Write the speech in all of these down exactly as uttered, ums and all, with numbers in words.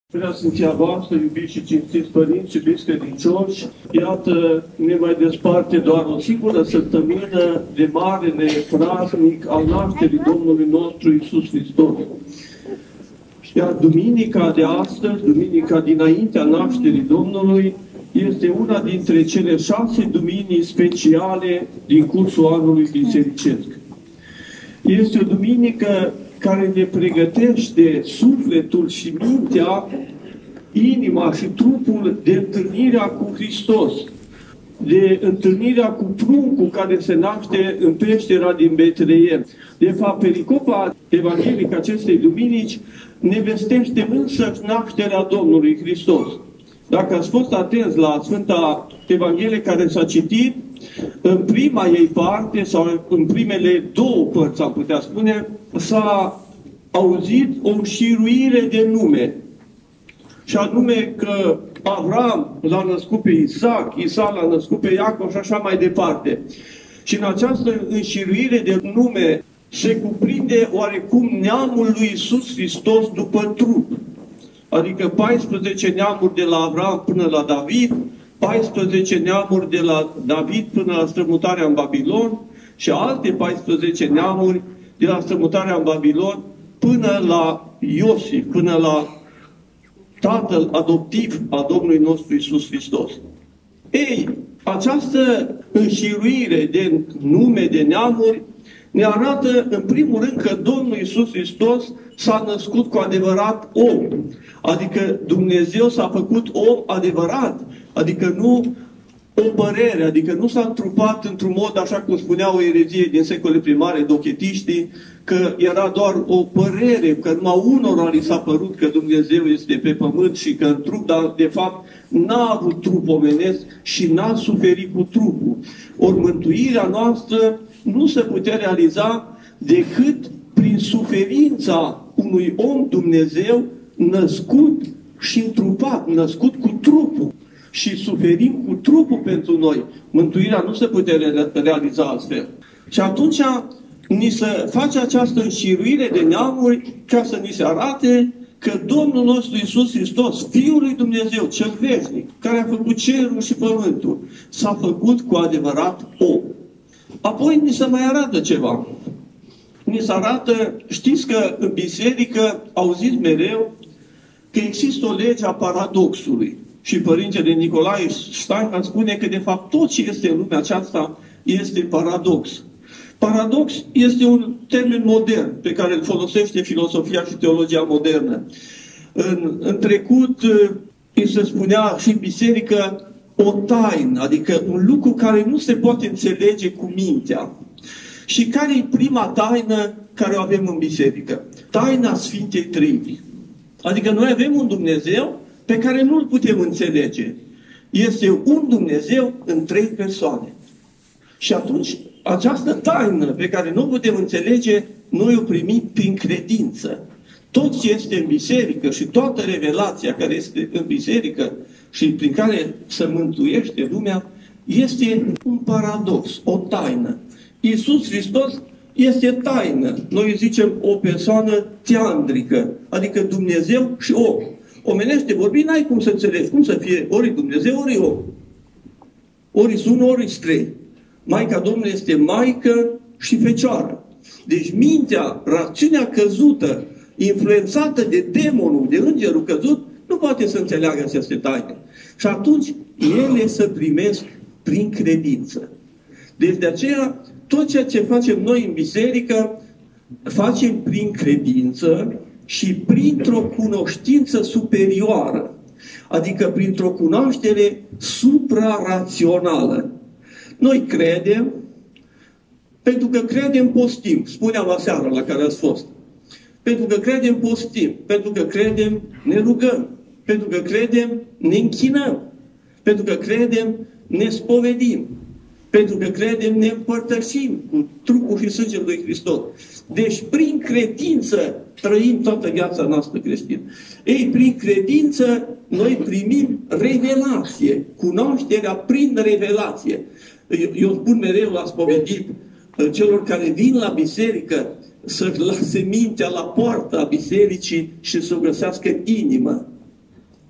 Prea Sfinția voastră, iubiți și cinstiți părinți, iubiți credincioși, iată, ne mai desparte doar o singură săptămână de marele praznic al nașterii Domnului nostru Iisus Hristos. Iar duminica de astăzi, duminica dinaintea nașterii Domnului, este una dintre cele șase duminii speciale din cursul anului bisericesc. Este o duminică care ne pregătește sufletul și mintea, inima și trupul de întâlnirea cu Hristos, de întâlnirea cu pruncul care se naște în peștera din Betleem. De fapt, pericopa evanghelică acestei duminici ne vestește însă nașterea Domnului Hristos. Dacă ați fost atenți la Sfânta Evanghelie care s-a citit, în prima ei parte, sau în primele două părți, am putea spune, s-a auzit o înșiruire de nume. Și anume că Avram l-a născut pe Isaac, Isaac l-a născut pe Iacov și așa mai departe. Și în această înșiruire de nume se cuprinde oarecum neamul lui Iisus Hristos după trup. Adică paisprezece neamuri de la Avram până la David, paisprezece neamuri de la David până la strămutarea în Babilon și alte paisprezece neamuri de la strămutarea în Babilon până la Iosif, până la tatăl adoptiv al Domnului nostru Iisus Hristos. Ei, această înșiruire de nume, de neamuri, ne arată în primul rând că Domnul Iisus Hristos s-a născut cu adevărat om. Adică Dumnezeu s-a făcut om adevărat. Adică nu o părere, adică nu s-a întrupat într-un mod, așa cum spunea o erezie din secolele primare, dochetiștii, că era doar o părere, că numai unora li s-a părut că Dumnezeu este pe pământ și că în trup, dar de fapt n-a avut trup omenesc și n-a suferit cu trupul. Ori mântuirea noastră nu se putea realiza decât prin suferința unui om Dumnezeu născut și întrupat, născut cu trupul. Și suferim cu trupul pentru noi. Mântuirea nu se putea realiza altfel. Și atunci ni se face această înșiruire de neamuri ca să ni se arate că Domnul nostru Iisus Hristos, Fiul lui Dumnezeu, cel veșnic, care a făcut cerul și pământul, s-a făcut cu adevărat om. Apoi ni se mai arată ceva. Ni se arată, știți că în biserică auziți mereu că există o lege a paradoxului. Și Părintele Nicolae Steinhardt spune că de fapt tot ce este în lumea aceasta este paradox. Paradox este un termen modern pe care îl folosește filosofia și teologia modernă. În, în trecut îi se spunea și în biserică o taină, adică un lucru care nu se poate înțelege cu mintea. Și care e prima taină care o avem în biserică? Taina Sfintei Treimi. Adică noi avem un Dumnezeu pe care nu-l putem înțelege. Este un Dumnezeu în trei persoane. Și atunci, această taină pe care nu o putem înțelege, noi o primim prin credință. Tot ce este în biserică și toată revelația care este în biserică și prin care se mântuiește lumea, este un paradox, o taină. Iisus Hristos este taină. Noi zicem o persoană teandrică, adică Dumnezeu și om. Omenește vorbind, n-ai cum să înțelegi. Cum să fie ori Dumnezeu, ori om. Ori sunt, ori trei. Maica Domnului este maică și fecioară. Deci mintea, rațiunea căzută, influențată de demonul, de îngerul căzut, nu poate să înțeleagă aceste taine. Și atunci ele se primesc prin credință. Deci de aceea, tot ceea ce facem noi în biserică, facem prin credință și printr-o cunoștință superioară. Adică printr-o cunoaștere suprarațională. Noi credem, pentru că credem postim. Spuneam aseară la care ați fost. Pentru că credem postim. Pentru că credem ne rugăm. Pentru că credem ne închinăm. Pentru că credem ne spovedim. Pentru că credem ne împărtășim cu trupul și sângele lui Hristos. Deci prin credință trăim toată viața noastră creștină. Ei, prin credință noi primim revelație. Cunoașterea prin revelație. Eu spun mereu la spovedit celor care vin la biserică să lase mintea la poarta bisericii și să o găsească în inimă.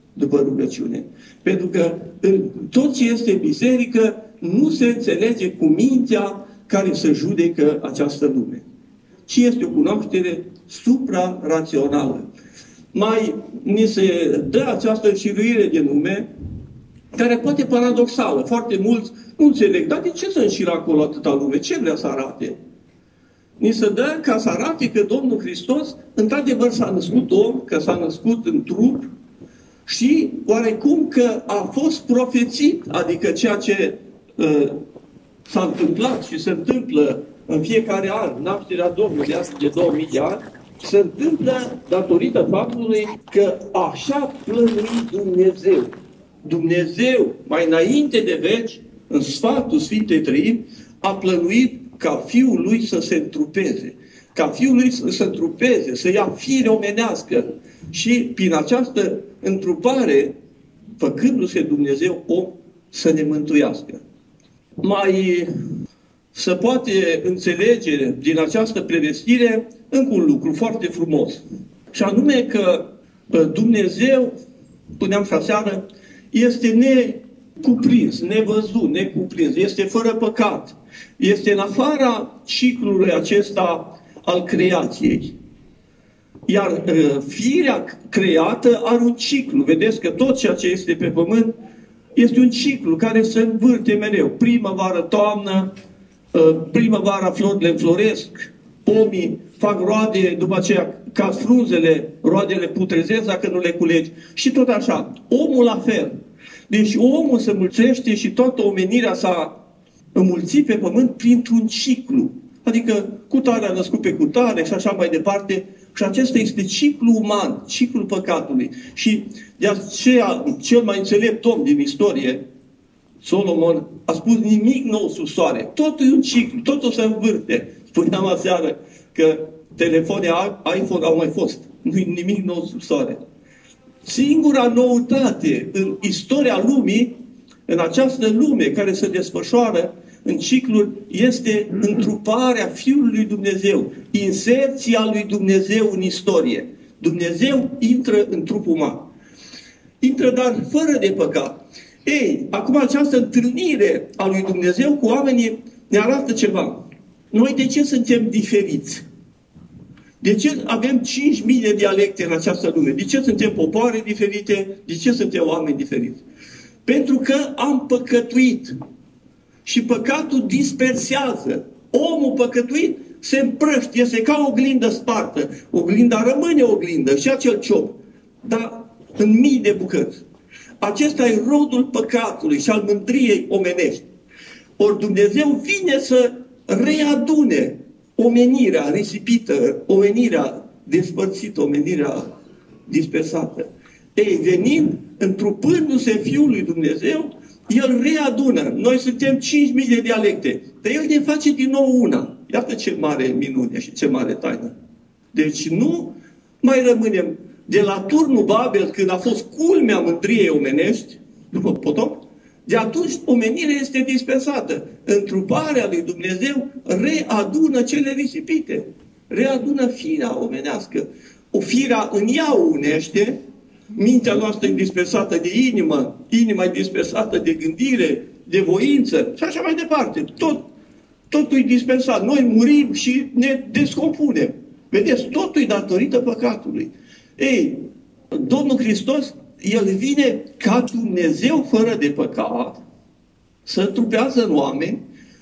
după rugăciune. Pentru că în tot ce este biserică nu se înțelege cu mintea care să judecă această lume, ci este o cunoaștere suprarațională. Mai ni se dă această înșiruire de nume, care poate paradoxală. Foarte mulți nu înțeleg, dar de ce să înșiră acolo atâta lume? Ce vrea să arate? Ni se dă ca să arate că Domnul Hristos, într-adevăr, s-a născut om, că s-a născut în trup și oarecum că a fost profețit, adică ceea ce uh, s-a întâmplat și se întâmplă în fiecare an, nașterea Domnului de două mii de ani, se întâmplă datorită faptului că așa plănuit Dumnezeu. Dumnezeu, mai înainte de veci, în sfatul Sfintei Trăimi, a plănuit ca Fiul Lui să se întrupeze. Ca Fiul Lui să se întrupeze, să ia fire omenească. Și prin această întrupare, făcându-se Dumnezeu om, să ne mântuiască. Mai se poate înțelege din această prevestire încă un lucru foarte frumos. Și anume că Dumnezeu, spuneam și aseară, este necuprins, nevăzut, necuprins, este fără păcat. Este în afara ciclului acesta al creației. Iar firea creată are un ciclu. Vedeți că tot ceea ce este pe pământ este un ciclu care se învârte mereu. Primăvară, toamnă, primăvara florile înfloresc, pomii fac roade, după aceea ca frunzele, roadele putrezesc dacă nu le culegi. Și tot așa. Omul la fel. Deci omul se mulțește și toată omenirea s-a înmulțit pe pământ printr-un ciclu. Adică cutare a născut pe cutare și așa mai departe. Și acesta este ciclul uman, ciclul păcatului. Și de aceea cel mai înțelept om din istorie, Solomon, a spus nimic nou sub soare. Totul e un ciclu, totul se învârte. Spuneam aseară că telefoane iPhone au mai fost. Nu-i nimic nou sub soare. Singura noutate în istoria lumii, în această lume care se desfășoară în ciclul, este întruparea Fiului lui Dumnezeu, inserția lui Dumnezeu în istorie. Dumnezeu intră în trupul uman. Intră, dar fără de păcat. Ei, acum această întâlnire a lui Dumnezeu cu oamenii ne arată ceva. Noi de ce suntem diferiți? De ce avem cinci mii de dialecte în această lume? De ce suntem popoare diferite? De ce suntem oameni diferiți? Pentru că am păcătuit. Și păcatul dispersează. Omul păcătuit se împrăștie, este ca o oglindă spartă. Oglinda rămâne oglindă și acel ciop, dar în mii de bucăți. Acesta e rodul păcatului și al mândriei omenești. Ori Dumnezeu vine să readune omenirea risipită, omenirea despărțită, omenirea dispersată. Ei, venind, întrupându-se Fiul lui Dumnezeu, El readună. Noi suntem cinci mii de dialecte. Dar El ne face din nou una. Iată ce mare minune și ce mare taină. Deci nu mai rămânem de la turnul Babel, când a fost culmea mândriei omenești, după potop, de atunci omenirea este dispersată. Întruparea lui Dumnezeu readună cele risipite. Readună firea omenească. O firea în ea unește, mintea noastră e dispersată de inimă, inima e dispersată de gândire, de voință și așa mai departe. Tot, totul e dispersat. Noi murim și ne descompunem. Vedeți, totul e datorită păcatului. Ei, Domnul Hristos, El vine ca Dumnezeu fără de păcat, să trupează în oameni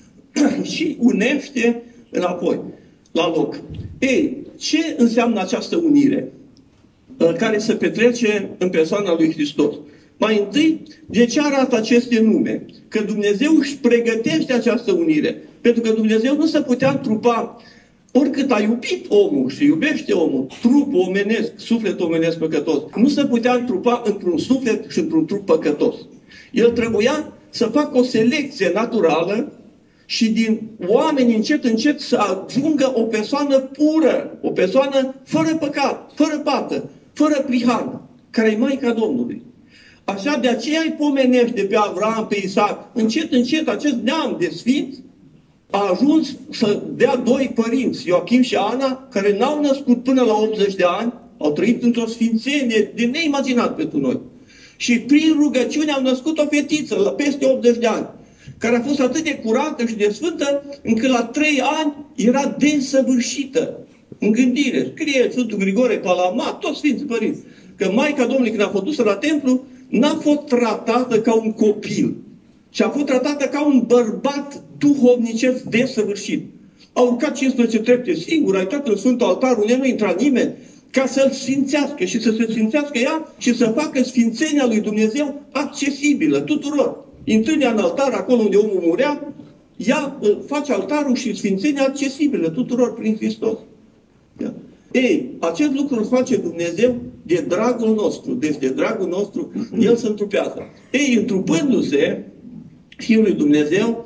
și unește înapoi, la loc. Ei, ce înseamnă această unire care se petrece în persoana lui Hristos? Mai întâi, de ce arată aceste nume? Că Dumnezeu își pregătește această unire. Pentru că Dumnezeu nu se putea întrupa. Oricât a iubit omul și iubește omul, trupul omenesc, sufletul omenesc păcătos, nu se putea întrupa într-un suflet și într-un trup păcătos. El trebuia să facă o selecție naturală și din oameni încet, încet să ajungă o persoană pură, o persoană fără păcat, fără pată, fără prihană, care e Maica Domnului. Așa, de aceea îi pomenește pe Avram, pe Isaac, încet, încet, acest neam de sfinți a ajuns să dea doi părinți, Ioachim și Ana, care n-au născut până la optzeci de ani, au trăit într-o sfințenie de neimaginat pentru noi. Și prin rugăciune au născut o fetiță la peste optzeci de ani, care a fost atât de curată și de sfântă, încât la trei ani era desăvârșită în gândire. Scrie Sfântul Grigore Palamat, toți Sfinții Părinți, că Maica Domnului, când a fost dusă la templu, n-a fost tratată ca un copil, ci a fost tratată ca un bărbat duhovnicesc desăvârșit. A urcat cincisprezece trepte singur, a intrat în Sfântul Altar, unde nu intra nimeni, ca să-l sfințească și să se sfințească ea și să facă sfințenia lui Dumnezeu accesibilă tuturor. Intrând în altar, acolo unde omul murea, ea face altarul și sfințenia accesibilă tuturor prin Hristos. Da? Ei, acest lucru îl face Dumnezeu de dragul nostru. Deci de dragul nostru, El se întrupează. Ei, întrupându-se Fiul lui Dumnezeu,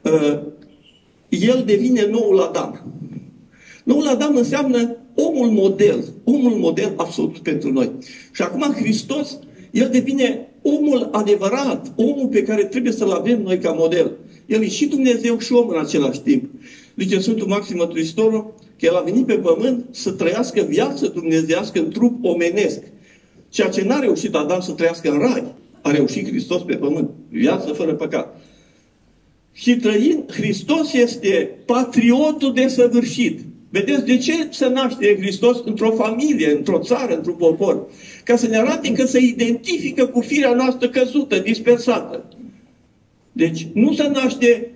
El devine noul Adam. Noul Adam înseamnă omul model, omul model absolut pentru noi. Și acum Hristos, El devine omul adevărat, omul pe care trebuie să-L avem noi ca model. El e și Dumnezeu și om în același timp. Zice Sfântul Maxim Mărturisitorul că El a venit pe pământ să trăiască viață dumnezeiască în trup omenesc. Ceea ce n-a reușit Adam să trăiască în rai, a reușit Hristos pe pământ. Viață fără păcat. Și trăind, Hristos este patriotul desăvârșit. Vedeți de ce se naște Hristos într-o familie, într-o țară, într-un popor? Ca să ne arate că se identifică cu firea noastră căzută, dispersată. Deci nu se naște,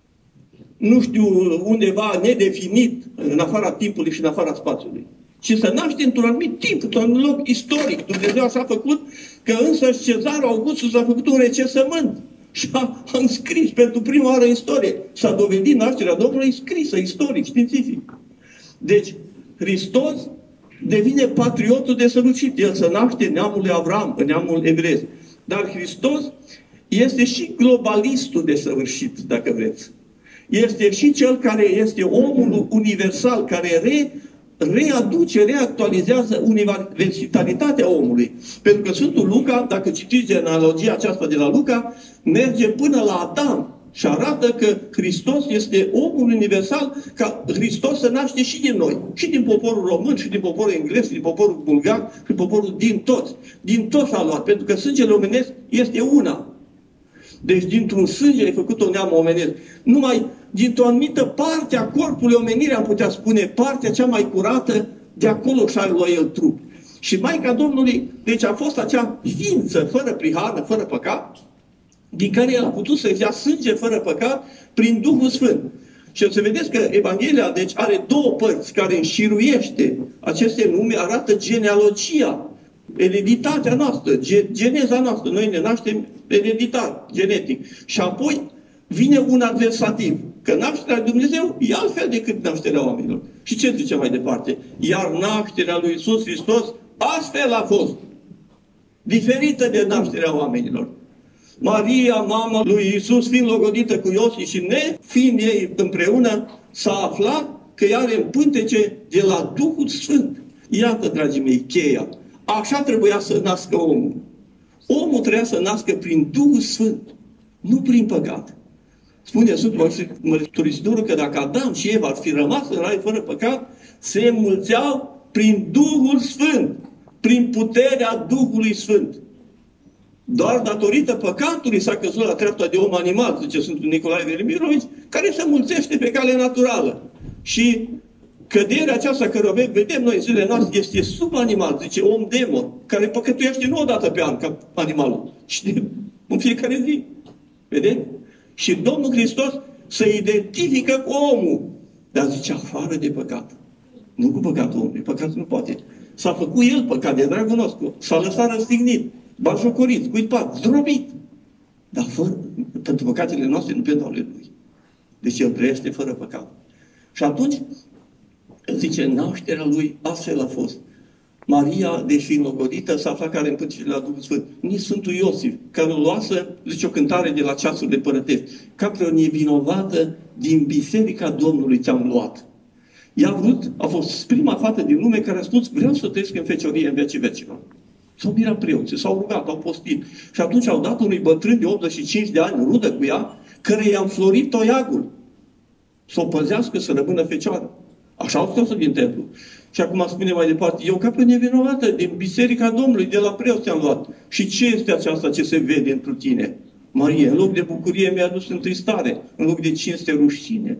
nu știu, undeva nedefinit, în afara timpului și în afara spațiului, ci se naște într-un anumit timp, într-un anumit loc istoric. Dumnezeu așa a făcut că însăși Cezar Augustus a făcut un recensământ și a, a înscris pentru prima oară în istorie. S-a dovedit nașterea Domnului scrisă, istoric, științific. Deci, Hristos devine patriotul desăvârșit. El se naște în neamul lui Avram, în neamul evresc. Dar Hristos este și globalistul desăvârșit, dacă vreți. Este și cel care este omul universal, care re, readuce, reactualizează universalitatea omului. Pentru că Sfântul Luca, dacă citiți genealogia aceasta de la Luca, merge până la Adam și arată că Hristos este omul universal, ca Hristos se naște și din noi. Și din poporul român, și din poporul englez, și din poporul bulgar, și din poporul din toți. Din toți a luat, pentru că sângele omenesc este una. Deci dintr-un sânge ai făcut o neam omenesc. Numai dintr-o anumită parte a corpului omenirii, am putea spune, partea cea mai curată, de acolo și-a luat el trup. Și Maica Domnului, deci a fost acea ființă fără prihană, fără păcat, din care El a putut să-și ia sânge fără păcat prin Duhul Sfânt. Și o să vedeți că Evanghelia, deci, are două părți care înșiruiește aceste nume, arată genealogia, ereditatea noastră, geneza noastră. Noi ne naștem ereditar, genetic. Și apoi vine un adversativ. Că nașterea lui Dumnezeu e altfel decât nașterea oamenilor. Și ce zice mai departe? Iar nașterea lui Iisus Hristos astfel a fost. Diferită de nașterea oamenilor. Maria, mama lui Iisus, fiind logodită cu Iosif și ne fiind ei împreună, s-a aflat că ea are în pântece de la Duhul Sfânt. Iată, dragii mei, cheia. Așa trebuia să nască omul. Omul trebuia să nască prin Duhul Sfânt, nu prin păcat. Spune Sfântul Mărturisitorul că dacă Adam și Eva ar fi rămas în rai fără păcat, se înmulțeau prin Duhul Sfânt, prin puterea Duhului Sfânt. Doar datorită păcatului s-a căzut la treapta de om animal, zice Sfântul Nicolae Velimirovici, care se mulțește pe cale naturală. Și căderea aceasta care o vedem noi în zilele noastre este sub animal, zice om demon, care păcătuiește nu odată pe an ca animalul, ci în fiecare zi. Vedeți? Și Domnul Hristos se identifică cu omul, dar zice afară de păcat. Nu cu păcatul omului, păcatul nu poate. S-a făcut el păcat de dragul nostru, s-a lăsat răstignit, bajocorit, scuipat, zdrobit. Dar fără, pentru păcatele noastre, nu pentru ale lui. Deci el trăiește fără păcat. Și atunci, zice, nașterea lui astfel a fost. Maria, deși înlogodită, s-a aflat care în pântece la Duhul Sfânt. Nici Sfântul Iosif, care o luasă, zice, o cântare de la ceasurile părătești. Ca pe o nevinovată din biserica Domnului ți-am luat. Ea a vrut, a fost prima fată din lume care a spus, vreau să trăiesc în feciorie în vecii vecilor. S-au mirat preoții, s-au rugat, au postit. Și atunci au dat unui bătrân de optzeci și cinci de ani, rudă cu ea, care i-a înflorit toiagul. Să o păzească, să rămână fecioară. Așa au scos din templu. Și acum spune mai departe, eu ca pe nevinovată, din Biserica Domnului, de la preot te-am luat. Și ce este aceasta ce se vede întru tine? Marie, în loc de bucurie mi-a adus întristare, în loc de cinste, rușine.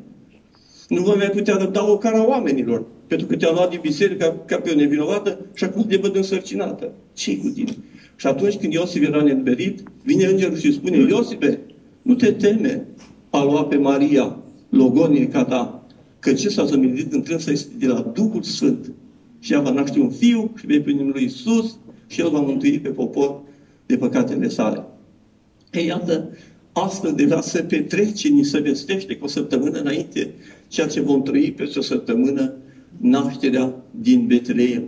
Nu vă mai putea răbda o cara oamenilor, pentru că te-am luat din biserică ca pe o nevinovată și acum te văd însărcinată. Ce-i cu tine? Și atunci când Iosif era neînverit, vine îngerul și spune, Iosipe, nu te teme a lua pe Maria, logonica ta, că ce s-a zămidit întrânsă este de la Duhul Sfânt. Și ea va naște un fiu și vei primi lui Iisus și el va mântui pe popor de păcatele sale. Ei, iată, astfel deja se petrece, ni se vestește cu o săptămână înainte, ceea ce vom trăi peste o săptămână, nașterea din Betleem.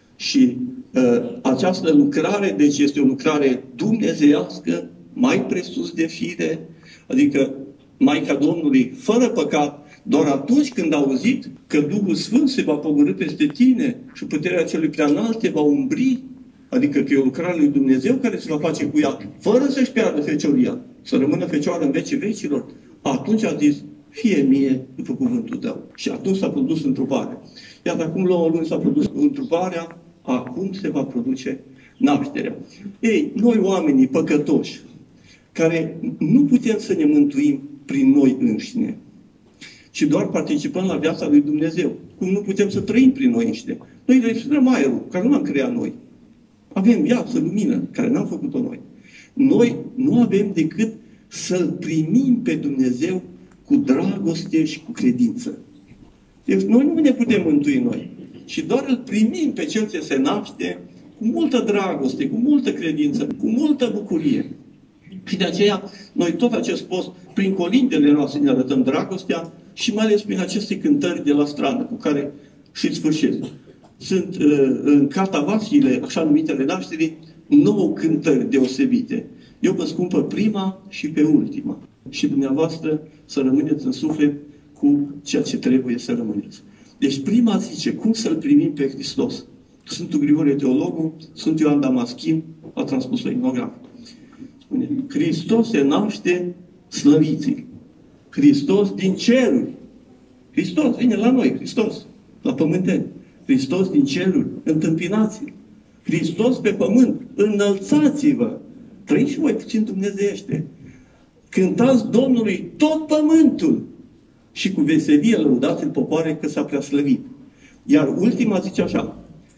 Și uh, această lucrare, deci este o lucrare dumnezeiască, mai presus de fire, adică Maica Domnului, fără păcat, doar atunci când a auzit că Duhul Sfânt se va pogorî peste tine și puterea celui preanalt te va umbri, adică că e o lucrare lui Dumnezeu care se va face cu ea, fără să-și piardă fecioria, să rămână fecioară în vecii vecilor, atunci a zis, fie mie după cuvântul tău. Și atunci s-a produs întruparea. Iar acum la o lună s-a produs întruparea, acum se va produce nașterea. Ei, noi oamenii păcătoși, care nu putem să ne mântuim prin noi înșine, ci doar participăm la viața lui Dumnezeu. Cum nu putem să trăim prin noi înșine. Noi respirăm aerul, care nu l-am creat noi. Avem viață, lumină, care n-am făcut-o noi. Noi nu avem decât să-L primim pe Dumnezeu cu dragoste și cu credință. Deci noi nu ne putem mântui noi, ci doar îl primim pe Cel ce se naște cu multă dragoste, cu multă credință, cu multă bucurie. Și de aceea, noi tot acest post, prin colindele noastre ne arătăm dragostea și mai ales prin aceste cântări de la stradă, cu care și sfârșesc. Sunt uh, în catavasiile, așa numitele nașterii, nouă cântări deosebite. Eu vă spun pe prima și pe ultima. Și dumneavoastră să rămâneți în suflet cu ceea ce trebuie să rămâneți. Deci prima zice, cum să-L primim pe Hristos? Sfântul Grigorie Teologul, Sfântul Ioan Damaschin a transpus-o etnograf. Spune, Hristos se naște, slăviți-L. Hristos din ceruri. Hristos vine la noi, Hristos, la pământeni. Hristos din ceruri, întâmpinați-L. Hristos pe pământ, înălțați-vă. Trăiți și voi puțin dumnezeiește. Cântați Domnului tot pământul și cu veselie lăudați-L popoare că s-a preaslăvit. Iar ultima zice așa,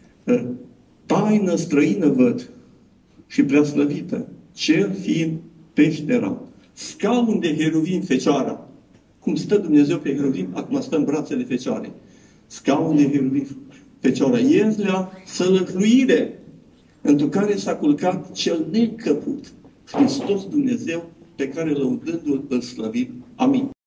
taină străină văd și preaslăvită, cer fiind peștera, scaun de heruvim fecioara. Cum stă Dumnezeu pe heruvim, acum stă în brațele fecioare. Scaun de heruvim fecioara, iezlea sălăcluire, într-o care s-a culcat cel neîncăput, Hristos Dumnezeu, pe care lăudându-L îl slăvim. Amin.